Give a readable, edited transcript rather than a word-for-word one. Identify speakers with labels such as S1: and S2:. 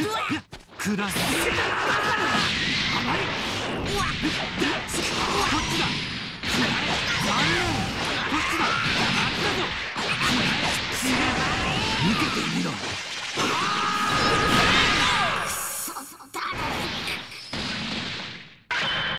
S1: くらす。甘い。こっちだ。残念。こっちだ。あったぞ。受けてみろ。